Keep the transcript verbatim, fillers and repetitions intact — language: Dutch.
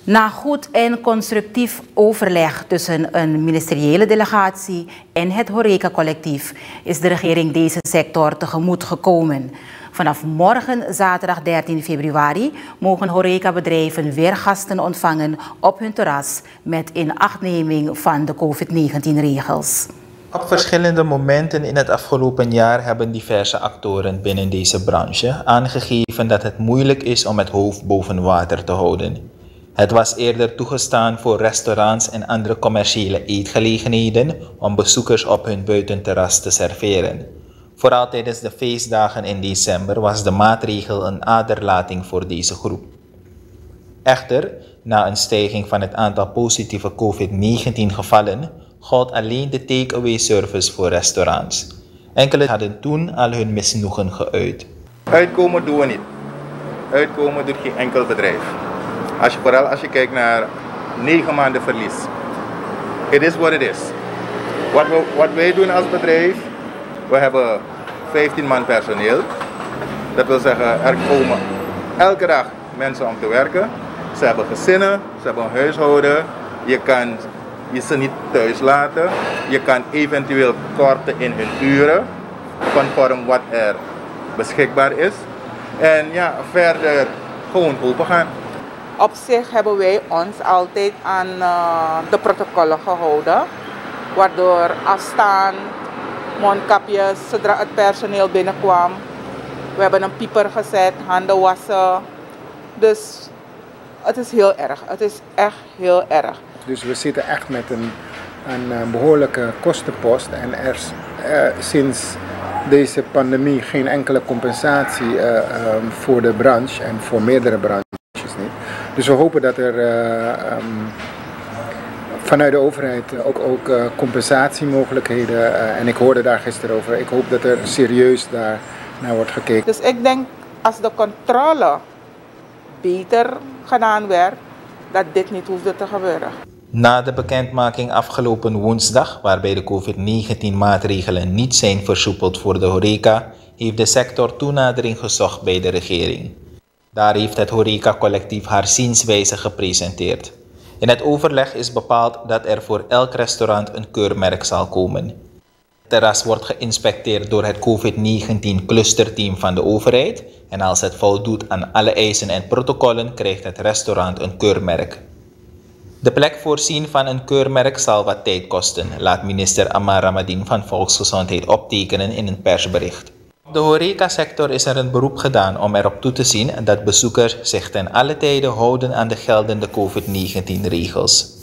Na goed en constructief overleg tussen een ministeriële delegatie en het horecacollectief is de regering deze sector tegemoet gekomen. Vanaf morgen, zaterdag dertien februari, mogen horecabedrijven weer gasten ontvangen op hun terras met inachtneming van de COVID negentien regels. Op verschillende momenten in het afgelopen jaar hebben diverse actoren binnen deze branche aangegeven dat het moeilijk is om het hoofd boven water te houden. Het was eerder toegestaan voor restaurants en andere commerciële eetgelegenheden om bezoekers op hun buitenterras te serveren. Vooral tijdens de feestdagen in december was de maatregel een aderlating voor deze groep. Echter, na een stijging van het aantal positieve COVID negentien gevallen, gold alleen de take-away service voor restaurants. Enkele hadden toen al hun misnoegen geuit. Uitkomen doen we niet. Uitkomen doet geen enkel bedrijf. Als je, vooral als je kijkt naar negen maanden verlies. Het is wat het is. Wat, we, wat wij doen als bedrijf, we hebben vijftien man personeel. Dat wil zeggen, er komen elke dag mensen om te werken. Ze hebben gezinnen, ze hebben een huishouden. Je kan je ze niet thuis laten. Je kan eventueel korten in hun uren, conform wat er beschikbaar is. En ja, verder gewoon open gaan. Op zich hebben wij ons altijd aan uh, de protocollen gehouden, waardoor afstand, mondkapjes zodra het personeel binnenkwam. We hebben een pieper gezet, handen wassen. Dus het is heel erg, het is echt heel erg. Dus we zitten echt met een, een behoorlijke kostenpost en er is uh, sinds deze pandemie geen enkele compensatie uh, um, voor de branche en voor meerdere branches niet. Dus we hopen dat er uh, um, vanuit de overheid ook, ook uh, compensatiemogelijkheden, uh, en ik hoorde daar gisteren over, ik hoop dat er serieus daar naar wordt gekeken. Dus ik denk als de controle beter gedaan werd, dat dit niet hoefde te gebeuren. Na de bekendmaking afgelopen woensdag, waarbij de COVID negentien maatregelen niet zijn versoepeld voor de horeca, heeft de sector toenadering gezocht bij de regering. Daar heeft het horecacollectief haar zienswijze gepresenteerd. In het overleg is bepaald dat er voor elk restaurant een keurmerk zal komen. Het terras wordt geïnspecteerd door het COVID negentien clusterteam van de overheid en als het voldoet aan alle eisen en protocollen krijgt het restaurant een keurmerk. De plek voorzien van een keurmerk zal wat tijd kosten, laat minister Amar Ramadien van Volksgezondheid optekenen in een persbericht. Op de horecasector is er een beroep gedaan om erop toe te zien dat bezoekers zich ten alle tijde houden aan de geldende COVID negentien regels.